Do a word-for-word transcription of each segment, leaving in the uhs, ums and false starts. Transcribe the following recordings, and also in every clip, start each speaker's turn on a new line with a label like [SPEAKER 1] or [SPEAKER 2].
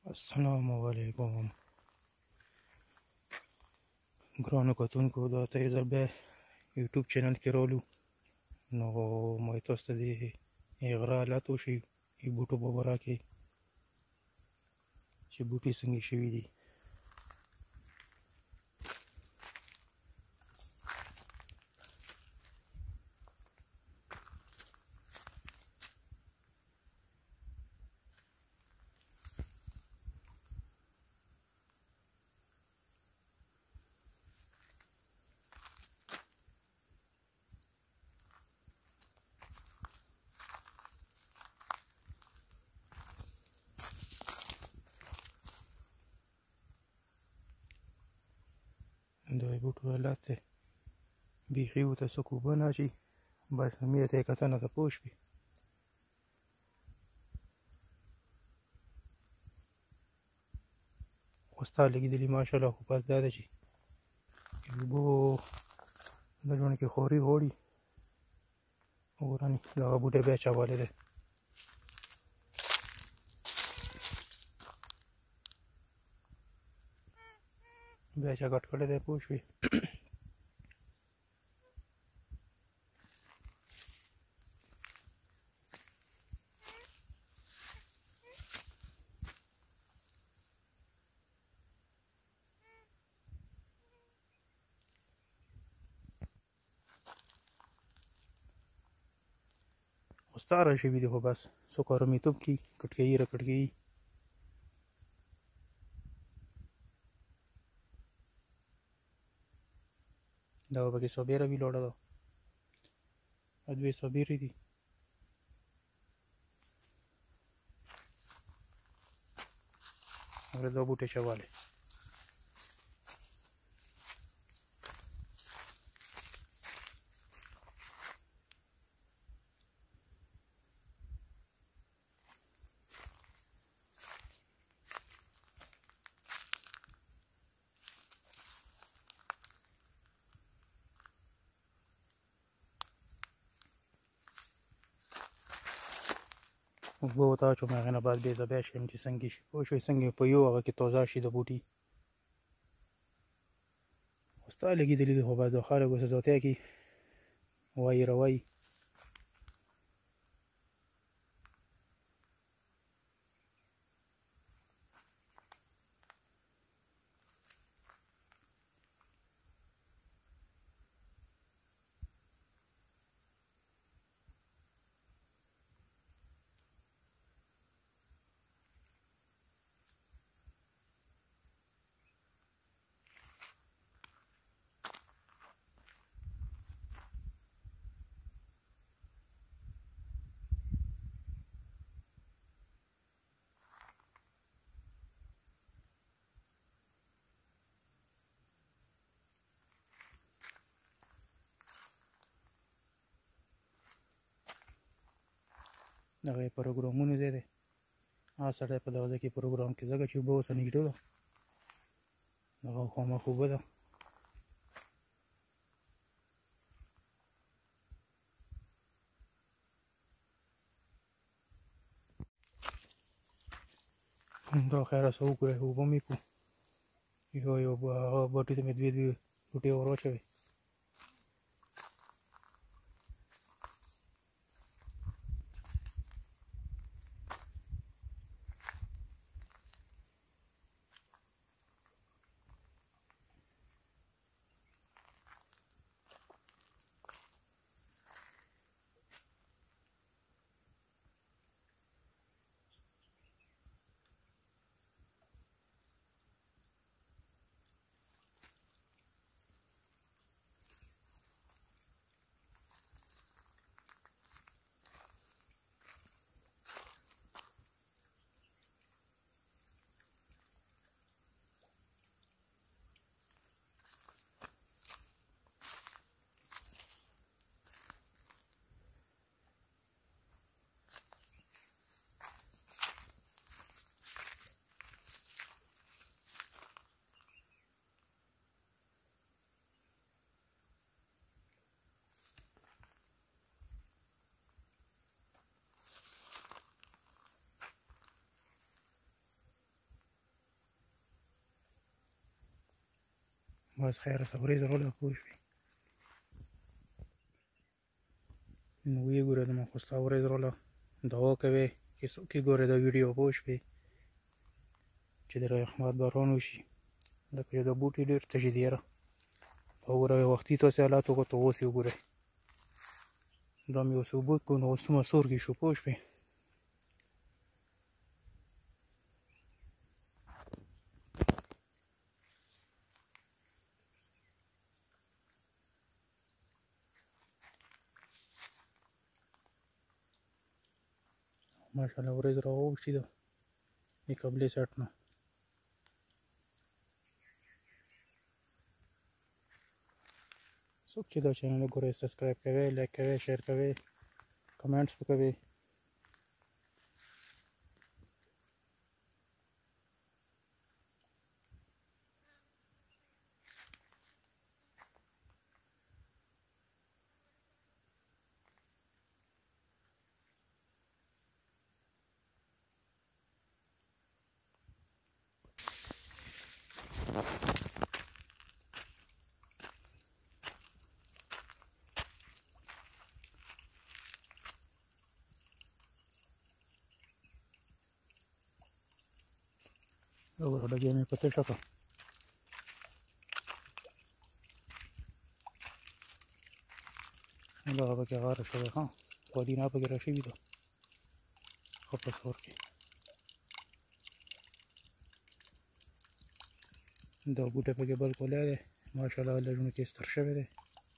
[SPEAKER 1] السلام علیکم ګرانو کتونکو، دا ته یو ځل بیا یوټیوب چینل کې رالو. نو مې تاسو ته د غره حالت وښي بوټو په باره کې چې بوټي څنګه شوي دي. دا بوټو حالت دی، بیخي ورته څوک اوبه نه اچوي، بس همې ته یې کتنه ته پوه شوې. خو ستا لګېدلي ماشاءالله، خو بس دا ده چې اوبو د ژوند کې خواري غواړي. وګوره نې دغه بوټی بیا چاوالی دی. بیا چا کټ کړی دی، پوه شوې. ستاره شوي دي، خو بس څوک آرامیتوب کوي، کټکوي را کټکوي. دا به پکې صابیره وي، لوړه ده، دوې صابیرې دي. او دا بوټی چوالی اوبه ورته اچوم، هغې نه بعد بېرته بیا شیم چې څنګه شي، پوه شوې. څنګه په یو هغه کې توضیح شي د بوټي. خو ستا لګېدلي دي، خو بس د خلکو څه ذاتیا کوي، وایي روایي. دغه یې پروګرامونو ځای دی. هغه سړی په دغه ځای کې پروګرام کې، ځکه چې اوبه ورسره نږدې ده، دغه خامخ اوبه ده. دا خیر څه وکړئ، اوبه مې کړو، یو یو هغه بټۍ ته مې دوې دوې بوټۍ ور واچوئ. بس خیر څه ورځ راغله پوه شوې نو ویې ګوره د خو ستا ورځ راغله دعا کوې چې څوک یې ګورې دا ویډیو پوه شوې چې د رحمت باران وشي ځکه چې دا بوټي ډېر تږي دي یاره وګوره وختي تاسې حالات وکړو ته اوس یې وګورئ دا مې اوس اوبه کړو نو اوس څومره سورګي شو پوه شوې ماشاءالله ورځ راوشي ده د قبلې سټ نه څوک چې دا چینل ګورئ سبسکرایب کوئ لایک کوئ شیر کوئ کمنټس وکوئ وګوره ډګې مې په تشه کړه دغه پکې غاره شوې ښه پودینه پکې راشوي ده ښه په سور کې دا بوټی پکې بالکل دی ماشاءالله لږونه کې ستر شوی دی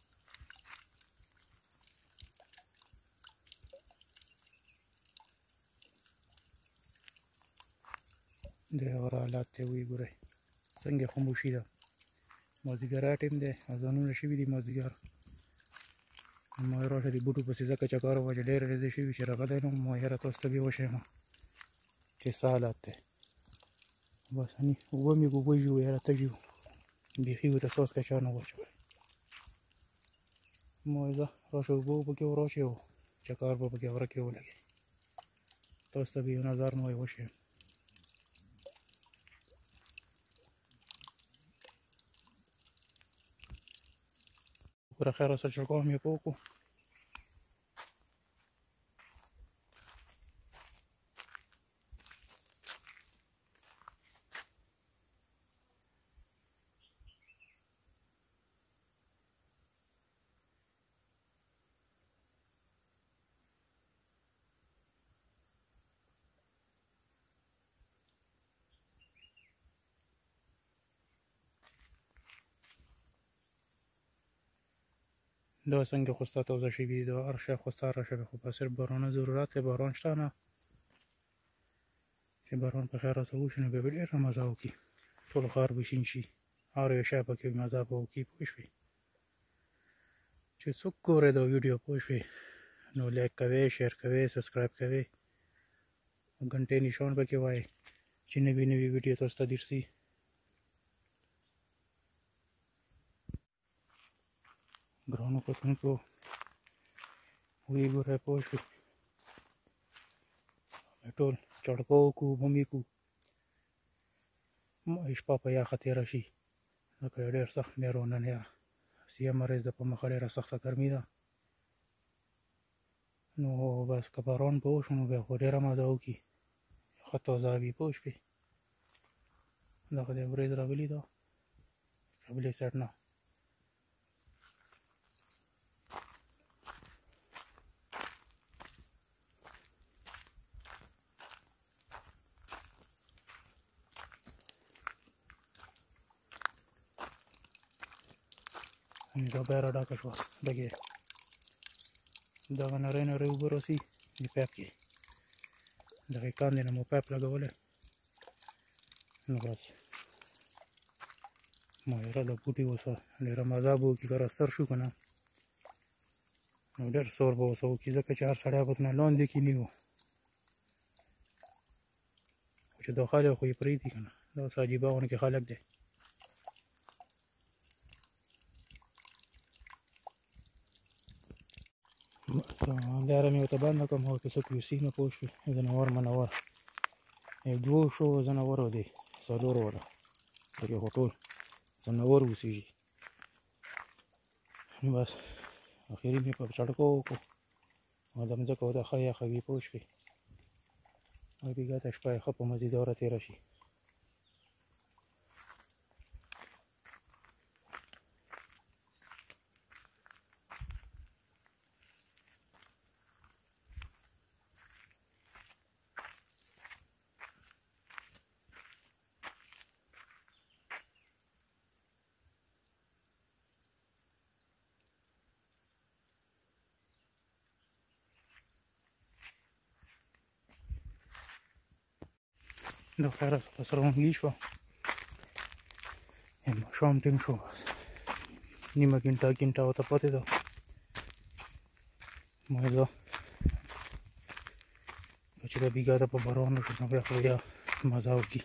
[SPEAKER 1] د هغه حالات ته ویې ګورئ څنګه خاموشي ده مازدیګر ټیم دی اذانونه شوي دي مازدیګر ما راشه د بوټو پسې ځکه چکر ووه چې ډېرې ورځې شوي چې راغلی نه وم ما یاره تاسو ته بیا وښیم چې څه حالات دی بس اني اوبه مې اوبه ژوو یاره تږي وو بیخي ورته څاڅکی چا نه واچوی ما وایي ځه راشه اوبه پکې وراچوې او چکر به پکې غره کې ولګي تاسو ته به یو نظر مې وښیم ګوره خیر اوسه چړکاو مې پوه کړو دا څنګه خو ستا توزه شوي دي دا هر شی خو ستا راشوی خو په صرف بارانه ضرورت دی باران شته نه چې باران په خیر راته وشي نو بیا به ډېره مزه وکړي ټول ښار به شین شي هر یو شی پکې مزه به وکړي پوه شوې چې څوک ګورئ دا ویډیو پوه شوې نو لایک کوئ شیر کوئ سبسکرایب کوئ او ګنټې نشان پکې وایئ چې نوي نوي ویډیو تاسو ته درسي ګرانو کتونکو ویې ګورئ پوه شوې ټول چړکو وکړو اوبه مې کړو شپه په یخه تېره شي ځکه ډېر سخت مې نن سیمه ورځ ده په مخه ډېره سخته ګرمي ده نو بس که باران به وشو نو بیا خو ډېره مزه وکړي ښه تازه وي پوه شوې دغه دی ورځ راغلې ده قبلې سایډ نه دا بیا راډاکه شوه ډکې دغه نری نری اوبه راسي د پیپ کې دغه کاندې نه مو پیپ لګولی نو بس ما یاره دا بوټي اوس ډېره مزه به وکړي که راستر شو که نه نو ډېر سور به اوس وکړي ځکه چې هر سړی به ترنه لاندې کښېني و خو چې داخل یې خو یې پرېږدي که نه دا اوس عجیبه غوندې خلک دی لاره مې ورته بنده کړم هغه کې څوک ویسي نه پوه شوې ځناور منور یو دوو شو ځناورو دی څلورو والا پکې خو ټول ځناور اوسېږي بس اخري مې په سړکو وکړو او د مځکه وده ښه یخه وي پوه شوې او بېګا ته شپه یې ښه په مزېداره تېره شي د خیره څخه سرغونګي شوه ماښام ټینګ شو نیمه ګنټه ګنټه ورته پاتې ده ما زه که چې د بېګا ته په باران وشو نو بیا خو بیا مزه وکړي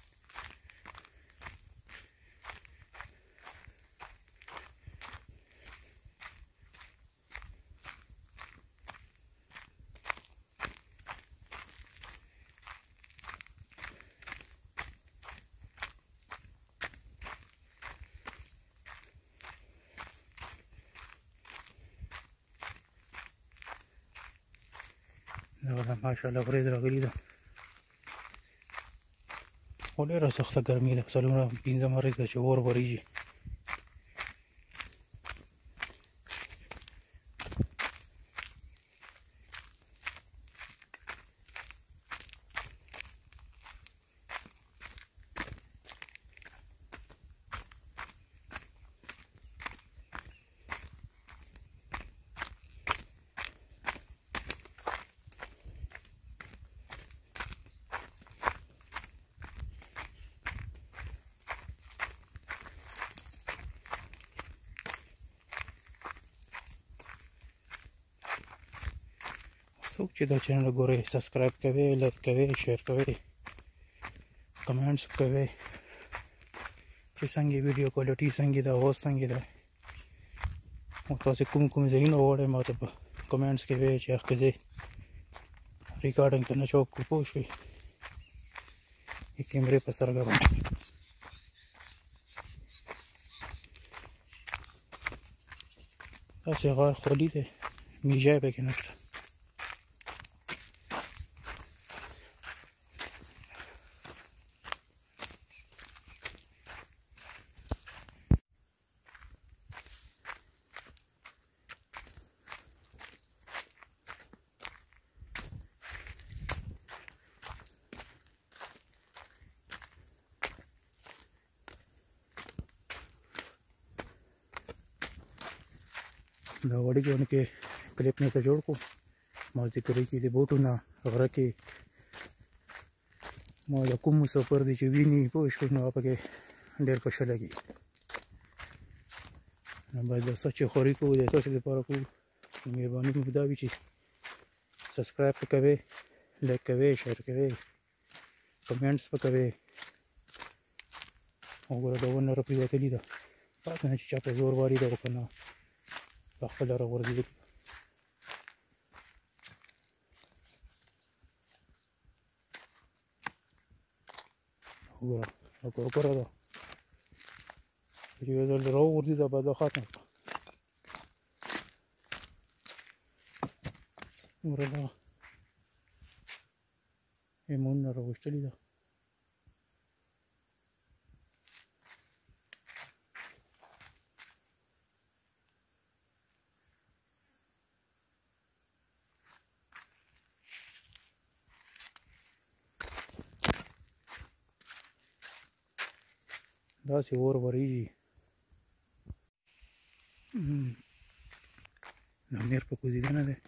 [SPEAKER 1] دا ماشاءالله ورېځ راغلې ده خو ډېره سخته ګرمي ده څلورمه پنځمه ورځ ده چې اور ورېږي څوک چې دا چینل ګورئ سبسکرایب کوئ لایک کوئ شیر کوئ کمنټس کوئ چې څنګه ویډیو کوالټي څنګه ده اوس څنګه ده او تاسو کوم کوم ځایونه غواړئ ما ته په کمنټس کې وایئ چې هغه ځای ریکارډینګ ته نه چوک پوه شوئ د کیمرې په سترګه باندې داسې غار خولي دی میژه یې پکې نشته دا وړي کې ونه کې کلیپ نه ته جوړ کو ما ذکر کې د بوټو نه غره کې ما یو کوم مسافر دی چې ویني پوه شوې نو هغه پکې ډېر په ښه لګي نو باید د څه چې خوري کوو د تاسو دپاره کوو مهرباني مو دا وي چې سبسکرایب به کوئ لایک کوئ شیر کوئ کمنټس به کوئ وګوره دا ونه راپرېوتلې ده پاتې نه چې چا په زور واري ده که نه په خپله راغورځېدلې وګوره دا کورکوره ده چې یو ځل راوغورځېده به دا ختمه کړه وګوره دا ایمونونه راویشتلې ده داسې اور ورېږي د امیر په کوزېدنه دی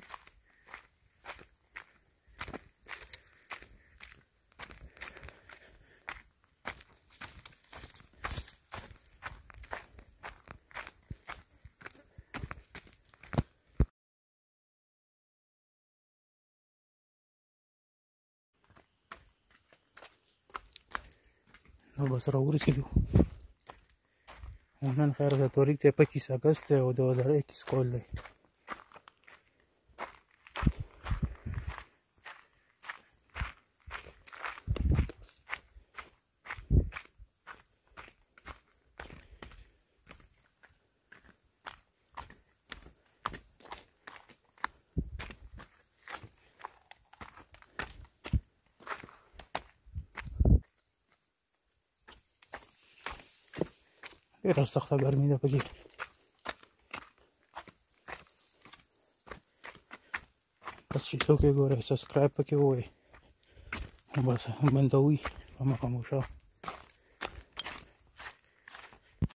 [SPEAKER 1] نو بس راورسېدو نن خیر د تاریخ دی پچیس اګست دی او دو هزار اکیس کال دی ډېره سخته ګرمي ده پکې. بس چې څوک یې ګورئ سبسکرایب پکې ووایئ، بس بندوي په مخه مو شه.